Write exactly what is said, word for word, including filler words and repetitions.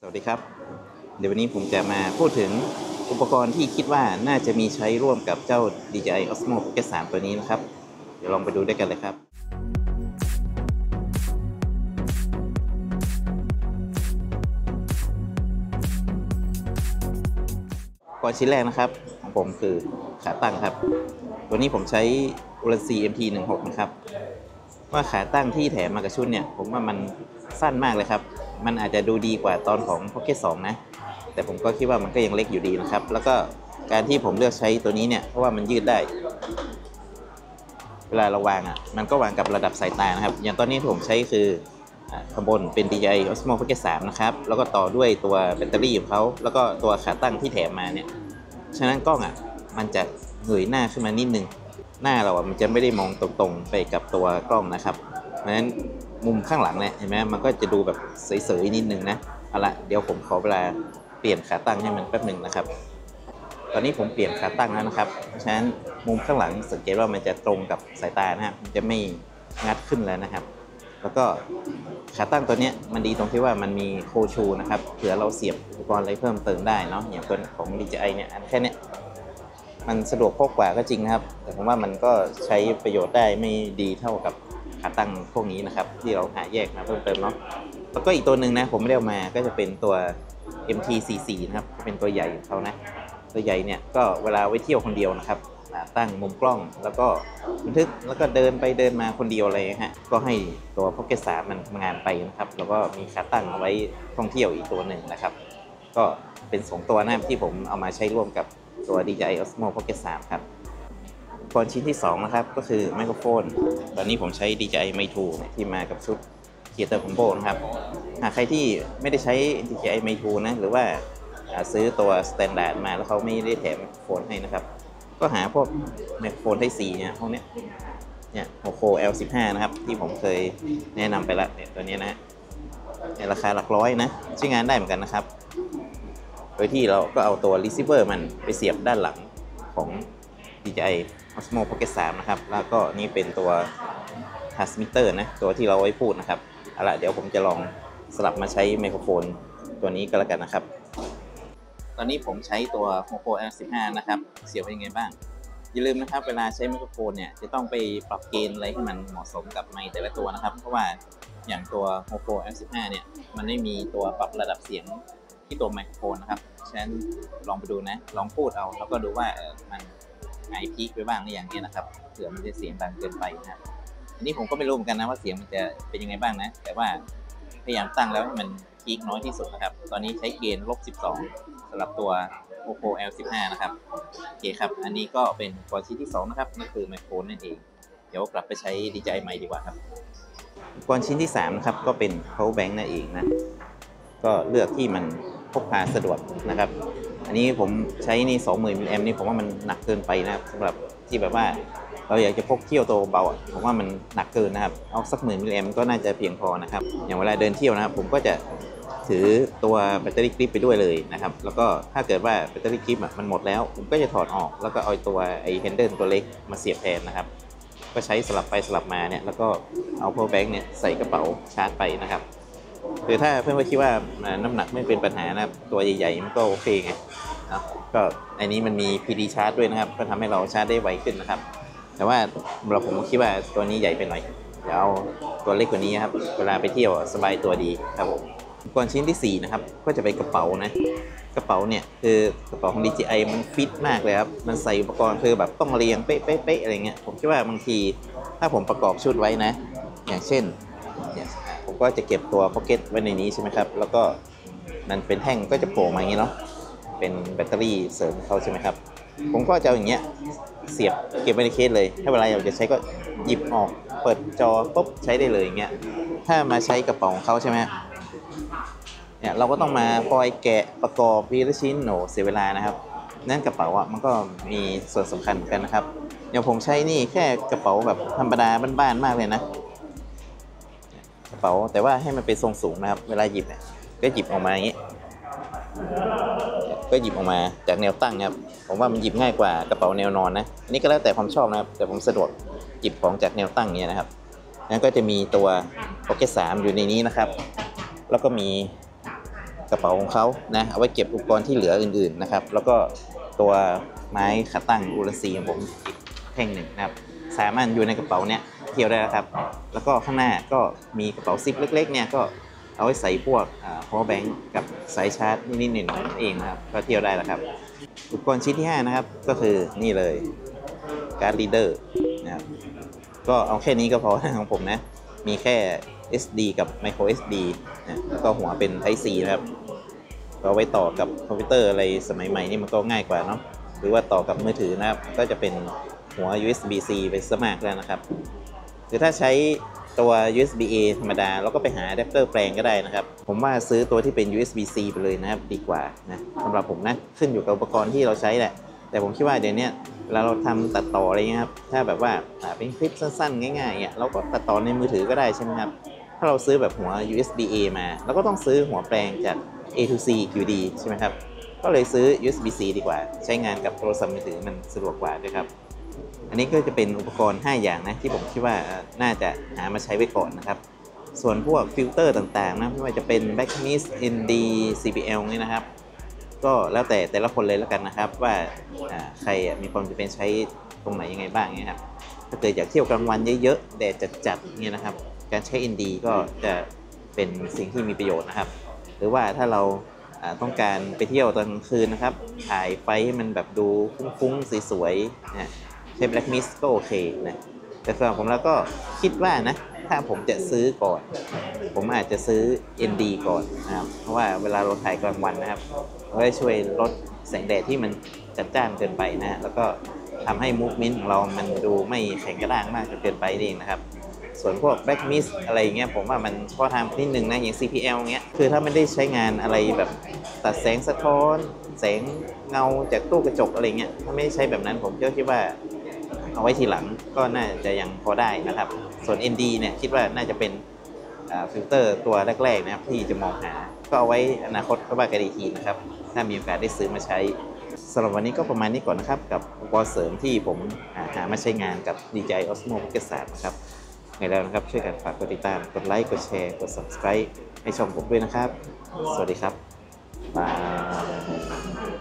สวัสดีครับเดี๋ยววันนี้ผมจะมาพูดถึงอุปกรณ์ที่คิดว่าน่าจะมีใช้ร่วมกับเจ้า ดี เจ ไอ Osmo Pocket สามตัวนี้นะครับเดี๋ยวลองไปดูด้วยกันเลยครับก่อนชิ้นแรกนะครับของผมคือขาตั้งครับตัวนี้ผมใช้ Ulanzi เอ็ม ที สิบหก นะครับว่าขาตั้งที่แถมมากับชุดเนี่ยผมว่ามันสั้นมากเลยครับมันอาจจะดูดีกว่าตอนของ Pocket สองนะแต่ผมก็คิดว่ามันก็ยังเล็กอยู่ดีนะครับแล้วก็การที่ผมเลือกใช้ตัวนี้เนี่ยเพราะว่ามันยืดได้เวลาเราวางอ่ะมันก็วางกับระดับสายตานะครับอย่างตอนนี้ที่ผมใช้คือข้างบนเป็น ดี เจ ไอ Osmo Pocket สาม นะครับแล้วก็ต่อด้วยตัวแบตเตอรี่ของเขาแล้วก็ตัวขาตั้งที่แถมมาเนี่ยฉะนั้นกล้องอ่ะมันจะเงยหน้าขึ้นมานิดนึงหน้าเราอ่ะมันจะไม่ได้มองตรงๆไปกับตัวกล้องนะครับเพราะฉะนั้นมุมข้างหลังเนี่ยเห็นไหมมันก็จะดูแบบเสยๆนิดนึงนะเอาละเดี๋ยวผมขอเวลาเปลี่ยนขาตั้งให้มันแป๊บหนึ่งนะครับตอนนี้ผมเปลี่ยนขาตั้งแล้วนะครับฉะนั้นมุมข้างหลังสังเกตว่ามันจะตรงกับสายตานะครับมันจะไม่งัดขึ้นแล้วนะครับแล้วก็ขาตั้งตัวนี้มันดีตรงที่ว่ามันมีโคชูนะครับเผื่อเราเสียบอุปกรณ์อะไรเพิ่มเติมได้เนาะอย่างตัวของ ดี เจ ไอ เนี่ยอันแค่นี้มันสะดวกพกกว่าก็จริงนะครับแต่ผมว่ามันก็ใช้ประโยชน์ได้ไม่ดีเท่ากับขาตั้งพวกนี้นะครับที่เราหาแยกมาเพิ่มเติมเนาะแล้วก็อีกตัวหนึ่งนะผมไม่ได้เอามาก็จะเป็นตัว เอ็ม ที สี่สิบสี่ นะครับเป็นตัวใหญ่ของเขานะตัวใหญ่เนี่ยก็เวลาไว้เที่ยวคนเดียวนะครับตั้งมุมกล้องแล้วก็บันทึกแล้วก็เดินไปเดินมาคนเดียวอะไรฮะก็ให้ตัว Pocket สาม มันทำงานไปนะครับแล้วก็มีขาตั้งเอาไว้ท่องเที่ยวอีกตัวหนึ่งนะครับก็เป็นสองตัวนะที่ผมเอามาใช้ร่วมกับตัว ดี เจ ไอ Osmo Pocket สาม ครับอุปกรณ์ชิ้นที่สองนะครับก็คือไมโครโฟนตอนนี้ผมใช้ ดี เจ ไอ Mic ทูที่มากับชุด Creator Combo นะครับหากใครที่ไม่ได้ใช้ ดี เจ ไอ Mic ทูนะหรือว่าซื้อตัว Standard มาแล้วเขาไม่ได้แถมโฟนให้นะครับก็หาพวกไมโครโฟนไทป์ C เนี่ยพวกนี้เนี่ยโฮโค แอล สิบห้า นะครับที่ผมเคยแนะนำไปแล้วเนี่ยตัวนี้นะในราคาหลักร้อยนะใช้งานได้เหมือนกันนะครับโดยที่เราก็เอาตัว receiver มันไปเสียบด้านหลังของ ดี เจ ไอ Osmo Pocket สาม นะครับแล้วก็นี่เป็นตัว transmitter นะตัวที่เราไว้พูดนะครับเอาล่ะเดี๋ยวผมจะลองสลับมาใช้ไมโครโฟนตัวนี้ก็แล้วกันนะครับตอนนี้ผมใช้ตัว Hoco แอล สิบห้า นะครับเสียบเป็นยังไงบ้างอย่าลืมนะครับเวลาใช้ไมโครโฟนเนี่ยจะต้องไปปรับเกณฑ์อะไรให้มันเหมาะสมกับไมค์แต่ละตัวนะครับเพราะว่าอย่างตัว Hoco แอล สิบห้า เนี่ยมันไม่มีตัวปรับระดับเสียงที่ตัวไมโครโฟนนะครับฉะนั้นลองไปดูนะลองพูดเอาแล้วก็ดูว่ามันไอพีคไปบ้างหรือยังเนี่ยนะครับเผื่อมันจะเสียงดังเกินไปนะครับอันนี้ผมก็ไม่รู้เหมือนกันนะว่าเสียงมันจะเป็นยังไงบ้างนะแต่ว่าพยายามตั้งแล้วให้มันพีคน้อยที่สุดนะครับตอนนี้ใช้เกณฑ์ลบสิบสองสำหรับตัว Hoco แอล สิบห้า นะครับโอเคครับอันนี้ก็เป็นอุปกรณ์ชิ้นที่สองนะครับนั่นคือไมโครโฟนนั่นเองเดี๋ยวกลับไปใช้ ดี เจ ไอ ใหม่ดีกว่าครับอุปกรณ์ชิ้นที่สามนะครับก็เป็น power bank นั่นเองนะก็เลือกที่มันพกพาสะดวกนะครับอันนี้ผมใช้นี่ สองหมื่น มิลลิแอมป์นี่ผมว่ามันหนักเกินไปนะครับสำหรับที่แบบว่าเราอยากจะพกเที่ยวตัวเบาอ่ะผมว่ามันหนักเกินนะครับเอาสักหมื่นมิลลิแอมป์ก็น่าจะเพียงพอนะครับอย่างเวลาเดินเที่ยวนะครับผมก็จะถือตัวแบตเตอรี่คลิปไปด้วยเลยนะครับแล้วก็ถ้าเกิดว่าแบตเตอรี่คลิปมันหมดแล้วผมก็จะถอดออกแล้วก็เอาตัวไอ้แฮนเดิลตัวเล็กมาเสียบแทนนะครับก็ใช้สลับไปสลับมาเนี่ยแล้วก็เอา power bank เนี่ยใส่กระเป๋าชาร์จไปนะครับคือถ้าเพื่อนๆคิดว่าน้ำหนักไม่เป็นปัญหานะตัวใหญ่ๆมันก็โอเคไงนะก็อันนี้มันมี พี ดี ชาร์จด้วยนะครับก็ทำให้เราชาร์จได้ไวขึ้นนะครับแต่ว่าเราผมคิดว่าตัวนี้ใหญ่ไปหน่อยเดี๋ยวเอาตัวเล็กกว่านี้ครับเวลาไปเที่ยวสบายตัวดีครับผมอุปกรณ์ชิ้นที่สี่นะครับก็จะเป็นกระเป๋านะกระเป๋าเนี่ยคือกระเป๋าของ ดี เจ ไอ มันฟิตมากเลยครับมันใส่อุปกรณ์คือแบบต้องเรียงเป๊ะๆอะไรเงี้ยผมคิดว่าบางทีถ้าผมประกอบชุดไว้นะอย่างเช่นเนี่ยผมก็จะเก็บตัวพ็อกเก็ตไว้ในนี้ใช่ไหมครับแล้วก็มันเป็นแท่งก็จะโผล่มาอย่างนี้เนาะเป็นแบตเตอรี่เสริมเขาใช่ไหมครับผมก็จะเอาอย่างเงี้ยเสียบเก็บไว้ในเคสเลยถ้าเวลาอยากจะใช้ก็หยิบออกเปิดจอปุ๊บใช้ได้เลยอย่างเงี้ยถ้ามาใช้กระเป๋าของเขาใช่ไหมเนี่ยเราก็ต้องมาคอยแกะประกอบทีละชิ้นโหเสียเวลานะครับนั่นกระเป๋าอ่ะมันก็มีส่วนสำคัญเหมือนกันนะครับอย่างผมใช้นี่แค่กระเป๋าแบบธรรมดาบ้านๆมากเลยนะกระเป๋าแต่ว่าให้มันเป็นทรงสูงนะครับเวลาหยิบเนี่ยก็หยิบออกมาอย่างนี้ก็หยิบออกมาจากแนวตั้งนะครับผมว่ามันหยิบง่ายกว่ากระเป๋าแนวนอนนะอันนี้ก็แล้วแต่ความชอบนะครับแต่ผมสะดวกหยิบของจากแนวตั้งเนี่ยนะครับนั้นก็จะมีตัว Pocket สาม อยู่ในนี้นะครับแล้วก็มีกระเป๋าของเขานะเอาไว้เก็บอุปกรณ์ที่เหลืออื่นๆนะครับแล้วก็ตัวไม้ขาตั้งอูรซีของผมอีกแท่งหนึ่งนะครับสามารถอยู่ในกระเป๋าเนี้ยเที่ยวได้แล้วครับแล้วก็ข้างหน้าก็มีกระเป๋าซิปเล็กๆเนี่ยก็เอาไว้ใส่พวก power bank กับสายชาร์จนิดๆหน่อยๆเองนะครับก็เที่ยวได้แล้วครับอุปกรณ์ชิ้นที่ห้านะครับก็คือนี่เลยการ์ดรีเดอร์นะครับก็เอาแค่นี้ก็พอของผมนะมีแค่ เอส ดี กับ micro เอส ดี นะแล้วก็หัวเป็น Type C นะครับก็ไว้ต่อกับคอมพิวเตอร์อะไรสมัยใหม่นี่มันก็ง่ายกว่าเนาะหรือว่าต่อกับมือถือนะครับก็จะเป็นหัว ยู เอส บี ซี ไปซะมากแล้วนะครับคือถ้าใช้ตัว ยู เอส บี เอ ธรรมดาเราก็ไปหาอะแดปเตอร์แปลงก็ได้นะครับผมว่าซื้อตัวที่เป็น ยู เอส บี ซี ไปเลยนะครับดีกว่านะสำหรับผมนะขึ้นอยู่กับอุปกรณ์ที่เราใช้แหละแต่ผมคิดว่าเดี๋ยวนี้เวลาเราทำตัดต่ออะไรเงี้ยครับถ้าแบบว่าเป็นคลิปสั้นๆง่ายๆเนี่ยเราก็ตัดต่อในมือถือก็ได้ใช่ไหมครับถ้าเราซื้อแบบหัว ยู เอส บี เอ มาเราก็ต้องซื้อหัวแปลงจาก เอ ทู ซี อยู่ดีใช่ไหมครับก็เลยซื้อ ยู เอส บี ซี ดีกว่าใช้งานกับโทรศัพท์มือถือมันสะดวกกว่าด้วยครับอันนี้ก็จะเป็นอุปกรณ์ห้าอย่างนะที่ผมคิดว่าน่าจะหามาใช้ไว้ก่อนนะครับส่วนพวกฟิลเตอร์ต่างๆนะไม่ว่าจะเป็น Blackmist เอ็น ดี ซี พี แอล นี่นะครับก็แล้วแต่แต่ละคนเลยแล้วกันนะครับว่าใครมีความจำเป็นใช้ตรงไหนยังไงบ้างเนี่ยครับถ้าเกิดอยากเที่ยวกลางวันเยอะๆแดดจัดๆเนี่ยนะครับการใช้ เอ็น ดี ก็จะเป็นสิ่งที่มีประโยชน์นะครับหรือว่าถ้าเราต้องการไปเที่ยวตอนกลางคืนนะครับถ่ายไฟให้มันแบบดูฟุ้งๆสวยๆนะใช้ Blackmist ก็โอเคนะแต่สำหรับผมแล้วก็คิดว่านะถ้าผมจะซื้อก่อนผมอาจจะซื้อ เอ็น ดี ก่อนนะครับเพราะว่าเวลาเราถ่ายกลางวันนะครับมันก็ช่วยลดแสงแดดที่มันจัดจ้านเกินไปนะแล้วก็ทำให้ movement ของเรามันดูไม่แข็งกระด้างมากจนเกินไปเองนะครับส่วนพวก Blackmist อะไรเงี้ยผมว่ามันเฉพาะทางนิดนึงนะอย่าง ซี พี แอล เงี้ยคือถ้าไม่ได้ใช้งานอะไรแบบตัดแสงสะท้อนแสงเงาจากตู้กระจกอะไรเงี้ยถ้าไม่ได้ใช้แบบนั้นผมก็คิดว่าเอาไว้ทีหลังก็น่าจะยังพอได้นะครับส่วน เอ็น ดี เนี่ยคิดว่าน่าจะเป็นฟิลเตอร์ตัวแรกๆนะครับที่จะมองหาก็เอาไว้อนาคตก็ว่ากันอีกทีนะครับถ้ามีโอกาสได้ซื้อมาใช้สำหรับวันนี้ก็ประมาณนี้ก่อนนะครับกับอุปกรณ์เสริมที่ผมหามาใช้งานกับ ดี เจ ไอ Osmo Pocket สามนะครับไงแล้วนะครับช่วยกันฝากกดติดตามกดไลค์กดแชร์กด Subscribe ให้ช่องผมด้วยนะครับสวัสดีครับบาย